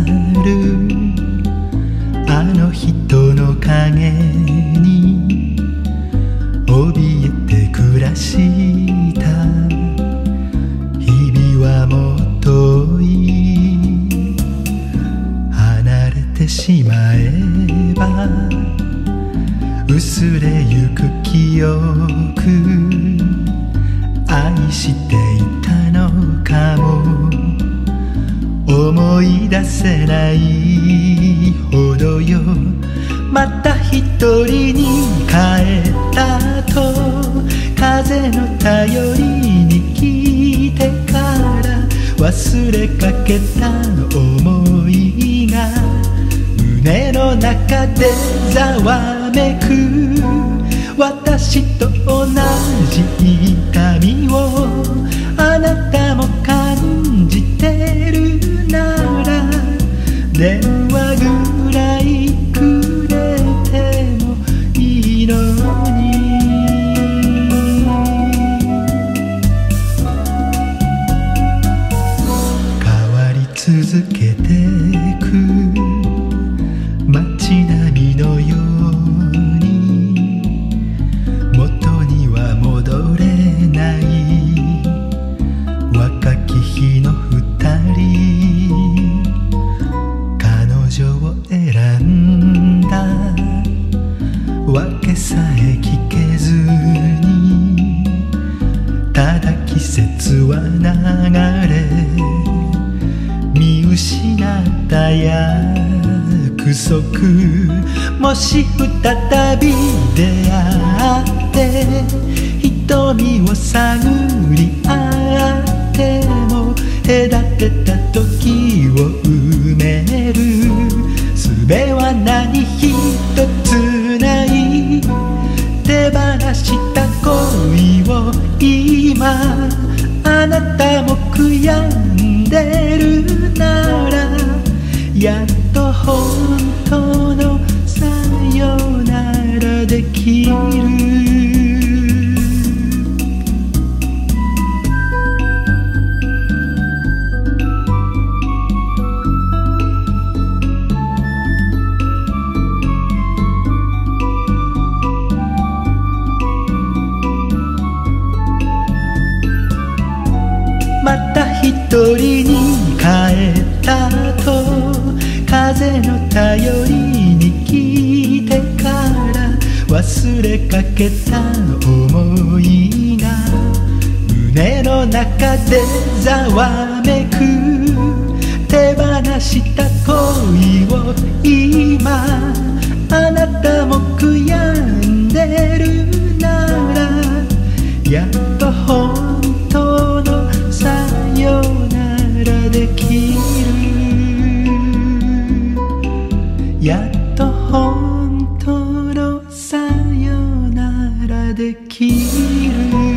るあの人の影に怯えて暮らした日々はもう遠い離れてしまえば薄れゆく記憶愛していたのかも思い出せないほどよまた一人に帰ったと風の頼りに来てから忘れかけた想いが胸の中でざわめく私と同じ痛みをあなたも感じてるなら電話ぐらいくれてもいいのに変わり続けてく街並みのように元には戻れない若き日の二人彼女を選んだわけさえ聞けずにただ季節は流れ見失った約束もし再び出会って瞳を探り合っても隔てた時を埋める術は何一つない手放した恋を今あなたも悔やんでるならやっと本当のさよならできるまた一人に帰ったと風の頼りに来てから忘れかけた想いが胸の中でざわめく手放した恋を今あなたも悔やんでるならやっと本当のさよならできるやっと本当のさよならできる